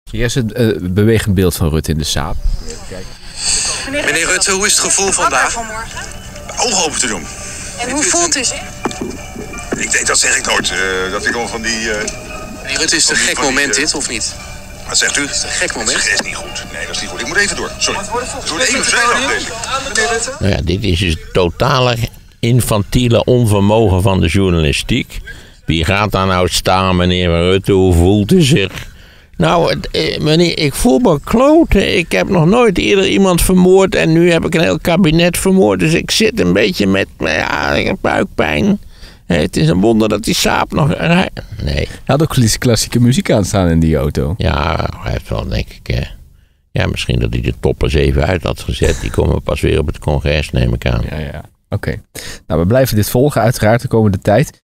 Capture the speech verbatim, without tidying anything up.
Hier is het uh, bewegend beeld van Rutte in de Saab. Meneer, Meneer Rutte, hoe is het gevoel vandaag? Ogen open te doen. En hoe voelt u zich? Ik denk, dat zeg ik nooit. Uh, dat ik al van die... Uh, Meneer Rutte, is het een gek moment dit, of niet? Wat zegt u? Is het een gek moment? Dat is niet goed. Nee, dat is niet goed. Ik moet even door. Sorry. Het wordt even vrij deze. Meneer Rutte? Nou ja, dit is dus het totale infantiele onvermogen van de journalistiek. Wie gaat daar nou staan, meneer Rutte? Hoe voelt u zich? Nou, meneer, ik voel me kloten. Ik heb nog nooit eerder iemand vermoord en nu heb ik een heel kabinet vermoord. Dus ik zit een beetje met, ja, ik heb buikpijn. Het is een wonder dat die Saab nog... Nee. Hij had ook klassieke muziek aanstaan in die auto. Ja, hij heeft wel, denk ik... Eh, ja, misschien dat hij de toppers even uit had gezet. Die komen pas weer op het congres, neem ik aan. Ja, ja. Oké. Okay. Nou, we blijven dit volgen uiteraard de komende tijd.